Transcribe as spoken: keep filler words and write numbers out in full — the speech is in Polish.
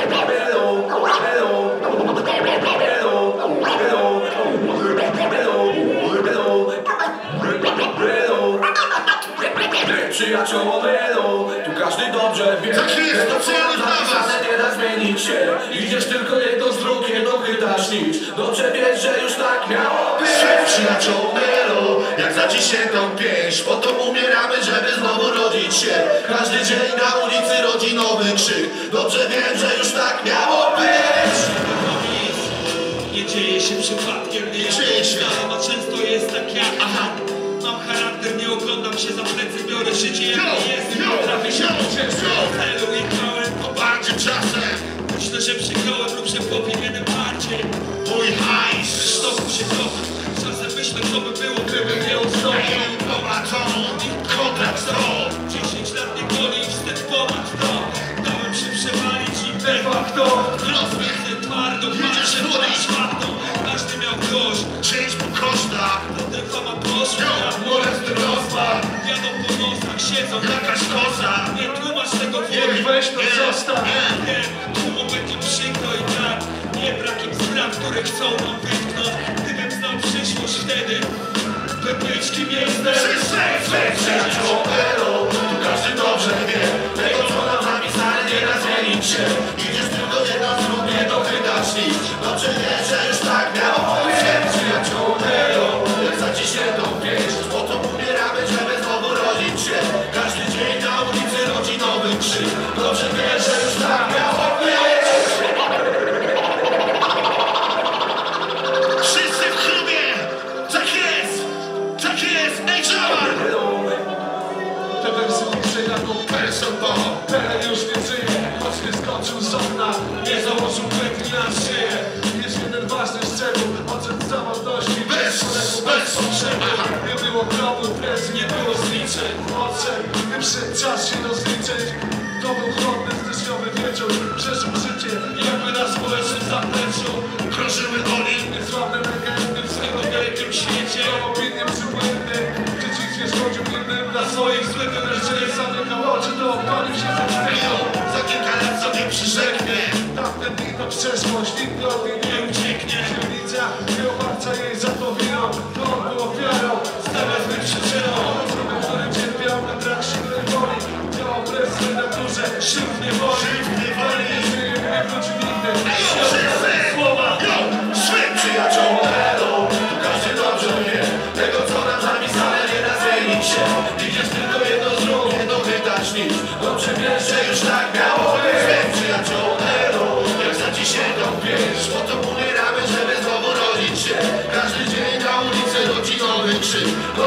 Przyjaciołowie, tu każdy dobrze wie. Tak jest, to celu dla was. Nie da zmienić się. Idziesz tylko jedno z dróg, jedno chytasz nic. Dobrze wiesz, że już tak miało być. Przyjaciołowie, jak za dziesiętą pięść, po to umieramy, żeby znowu rodzić się. Każdy dzień na ulicy rodzi nowy krzyk. Dobrze wiem, że już tak miało być. Nie dzieje się przypadkiem, nie dzieje się. A często jest tak jak aha. Mam charakter, nie oglądam się za plecy, biorę życie jak jest i potrafię się uciec. Celu jechałem po bardziej czasem. Myślę, że przyjąłem lub że powinienem bardziej. Mój hajs Sztoku się kocham. Czasem myślę, co by było, gdybym nie ustąpił. Popatrzą, kontrakt sto. Dziesięć lat nie goli i wstyd ponad to. Dałem się przewalić i de facto rozmięty twardo, patrzę na czwartą. Każdy miał dość, Część po kosztach. potem fama poszła. Molest rozpad. Jadą po nosach, siedzą Jakaś koza. nie tłumacz tego Nie, woli, weź to nie, zostaw. nie. Nie, tłumu będzie przykro i tak. Nie brakiem spraw, które chcą nam wytknąć. Gdybym znał przyszłość wtedy, by być kim jestem. Przyjaciołowie, tu każdy dobrze wie. Tego co nam napisane nie da zmienić się. Idziesz tylko jedno z dróg, nie dochytasz nic. Dobrze wiesz, że już tak miało być. Przyjaciołowie, jak za dziesiętą pięść, po to umieramy, żeby znowu rodzić się. Każdy dzień na ulicy rodzi nowy krzyk. Dobrze wiesz, że już tak miało być. Wszyscy w klubie! Tak jest! Tak jest! Ej, Jamal! Te wersy piszę jako Person Bob. Pele już nie żyje, choć nie skoczył z okna. Nie założył pętli na szyję. Jest jeden ważny szczegół, odszedł z zawodności. Bez, bez potrzeby. Nie było kropu, presji, nie było zliczeń. Odszedł, gdy przyszedł czas się rozliczyć. To był chłodny, styczniowy wieczór. Przeżył życie, jakby na społecznym zapleczu. Krążyły oni. Niesławne legendy w swego wielkim świecie. Opinię przybłędny, gdy ci nie szkodził innym. Dla swoich złych wreszcie zamykał oczy, to opalił się ze wstydu. Za kilka lat sobie przyrzeknę. Tamte dni to przeszłość, nikt od niej nie ucieknie. Dzielnica nie obarcza jej za to winą. To on był ofiarą, zamiast być przyczyną. Człowiek, który cierpiał na brak siły woli. Działał presję na duże, sił w niewoli. Nie żyje, nie wróci nigdy. Słowa! Swym przyjaciołom tu każdy dobrze wie. Tego co nam napisane nie da zmienić się. Idziesz tylko jedno z dróg, nie dochytasz nic. Dobrze wiesz, że już tak miało być. Swym przyjaciołom jak za dziesiętą pięść, po to umieramy, żeby znowu rodzić się. Każdy dzień na ulicy rodzi nowy krzyk.